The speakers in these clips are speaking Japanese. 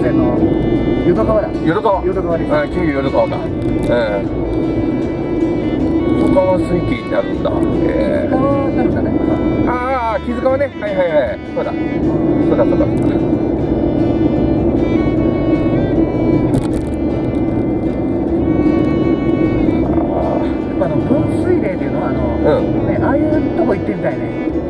泉の淀川だ。淀川です。 金魚淀川か。淀川水系になるんだ。 木津川なるんだね。 ああ、木津川ね。はいはいはい。そうだ。そうだ。 分水嶺っていうのはね、ああいうとこ行ってみたいね。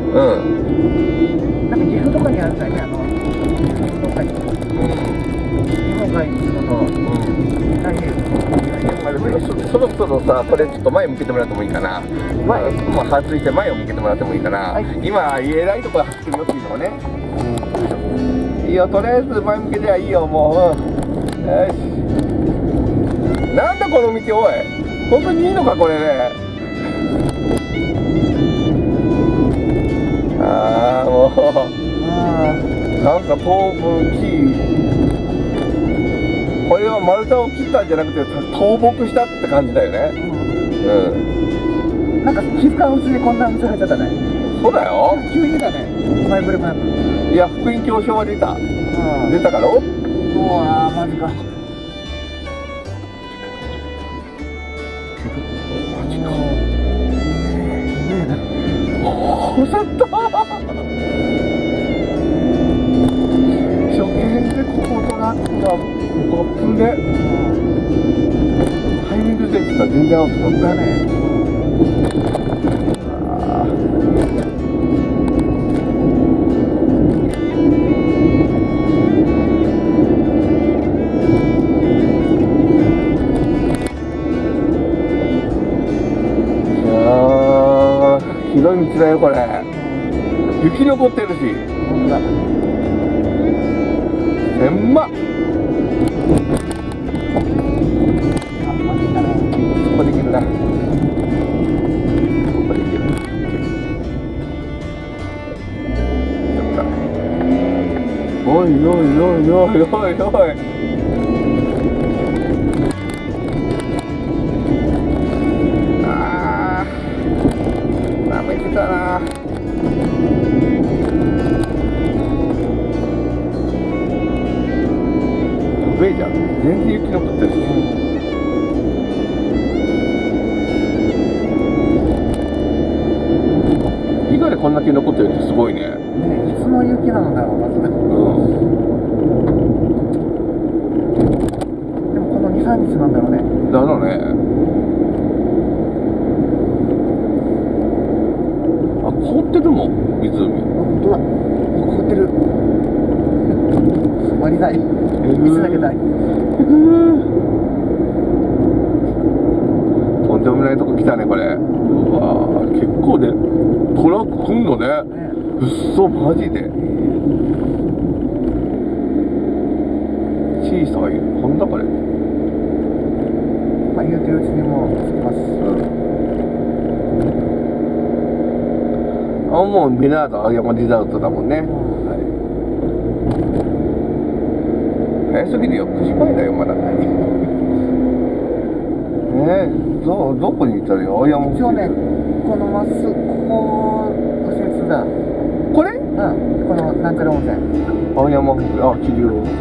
なんか岐阜とかにあるんだよね、どっかに。日本海に行くのと太平洋。そろそろさ、これちょっと前向けてもらってもいいかな。まあ外して前を向けてもらってもいいかな。今えらいとこ走ってるよっていうのもね。いいよ、とりあえず前向けてはいいよ、もう。よし。なんだこの道、おい。本当にいいのかこれね。ああ、もうなんか当分これは丸太を切ったんじゃなくて倒木したって感じだよね。なんか気づかんうちにこんな道入っちゃったね。そうだよ、急にだね。前触れもなく。いや、福音教書は出たからおっ、うわー、マジか。おさった初見でここトラックが5分でタイミングでって言ったら全然アウトだったよね。広い道だよこれ。雪残ってるし。本当だ。狭っ。そこできるな。ここできる。おいおいおいおいおいおい。だな。やべえじゃん、全然雪残ってるし。伊賀でこんだけ残ってるってすごいね。ねえ、いつの雪なのだろう、まず。でもこの2、3日なんだろうね。だろうね。凍ってるもん、湖。本当だ、凍ってる。割りたい。いつだけたい。とんでもないとこ来たね、これ。うわー、結構で、トラック来んのね。うっそ、マジで。小さい、なんだこれ。まあ、言うてるうちにもう着きます。もうミラード青山リザートだもんね。早すぎるよ、9時前だよ、まだ。どこに行ったらいいの？青山。一応ね、このまっすぐ、ここ、右折だ。これ？このなんちゃら温泉。青山、桐生温泉。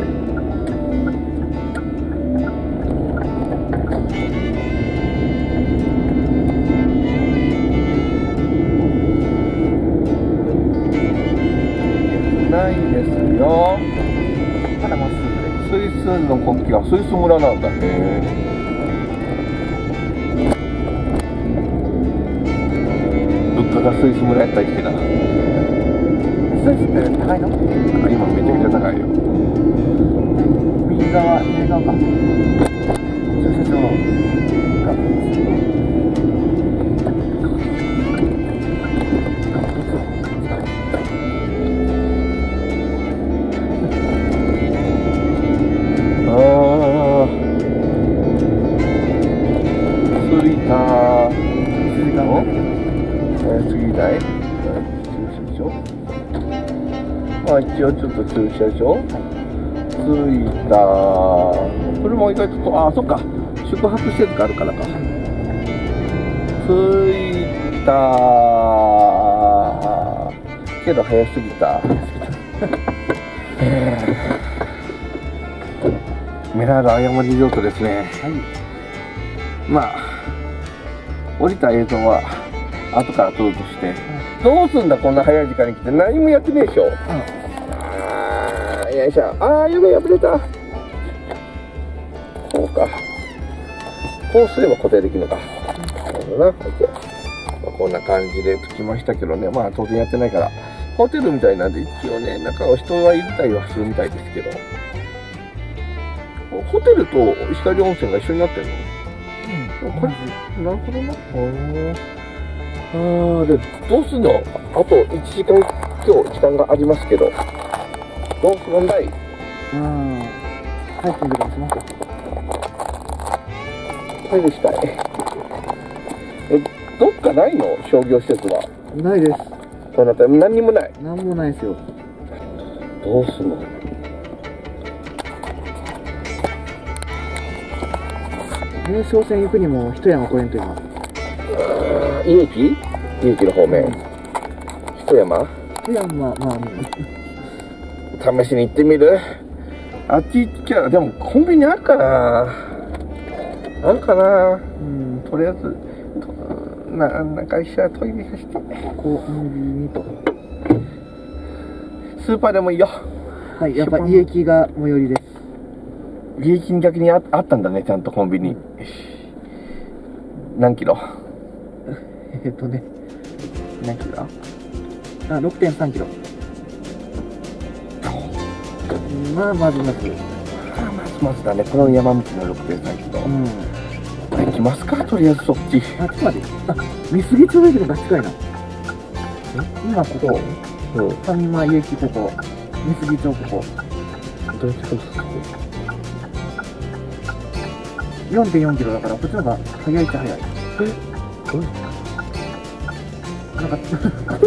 ないですよ。まだまっすぐで。スイスの国旗はスイス村なんだね。物価がスイス村やったりしてな。スイスって高いの？今めちゃくちゃ高いよ。右側か。駐車場が。一応ちょっと駐車場、着いた。これも意外と、あ、そっか、宿泊施設があるからか。着いたけど早すぎた。 メラード青山リゾートですね。 はい。 まあ降りた映像は後から撮るとして、どうすんだこんな早い時間に来て何もやってねえでしょ。ああよいしょ。ああやべえ破れた。そうか、こうすれば固定できるのか。なるほどな。OK、こんな感じで着きましたけどね、まあ当然やってないからホテルみたいなんで、一応ね中は人はいるたりはするみたいですけど、ホテルと石狩温泉が一緒になってるの。これなるほどな。でどうすんの。あと1時間今日時間がありますけど、どうするんだい。 ハイキングでもしますよ。 はい、したい。どっかないの商業施設は。 ないです。 こうなったら何にもない。 なんもないですよ。 どうすんの。 名所線行くにも一山越えんと今。 家駅の方面。一山。 一山、まあ、 試しに行ってみる。あっち行っちゃう。でもコンビニあるかな。とりあえずなんか一緒はトイレ貸して。 コンビニと。 スーパーでもいいよ。 はい、やっぱ家駅が最寄りです。 家駅に逆にあったんだね、ちゃんとコンビニ。何キロ。 何キロだ。6.3 キロ。まずだね、この山道の6.3キロ。行きますか、とりあえずそっち。 ちょっと待って。美杉町駅のが近いな。今ここ。上間家駅ここ。美杉町ここ。 どうしてですか。 4.4 キロだから、こっちの方が早いっちゃ早い。なんか、 大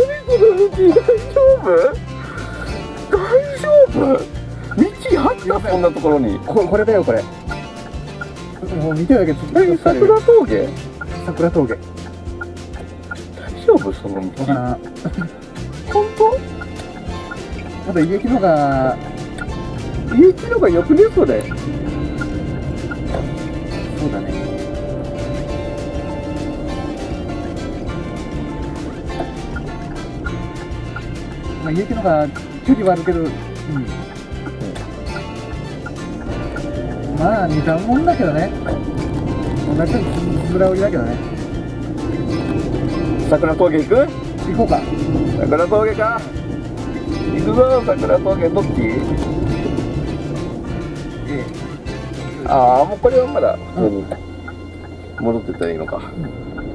丈夫道あった、こんなところに。 これだよ、これ。もう見てるだけで桜峠。 桜峠。 大丈夫その道。本当。 まだ家駅のがよくねそれ。そうだね。まあ家駅のが距離はあるけど、まあ似たもんだけどね。同じようにつづら折りだけどね。 桜峠行く？ 行こうか。 桜峠か。行くぞ、桜峠。どっち？ああ、もうこれはまだ普通に戻ってったらいいのか。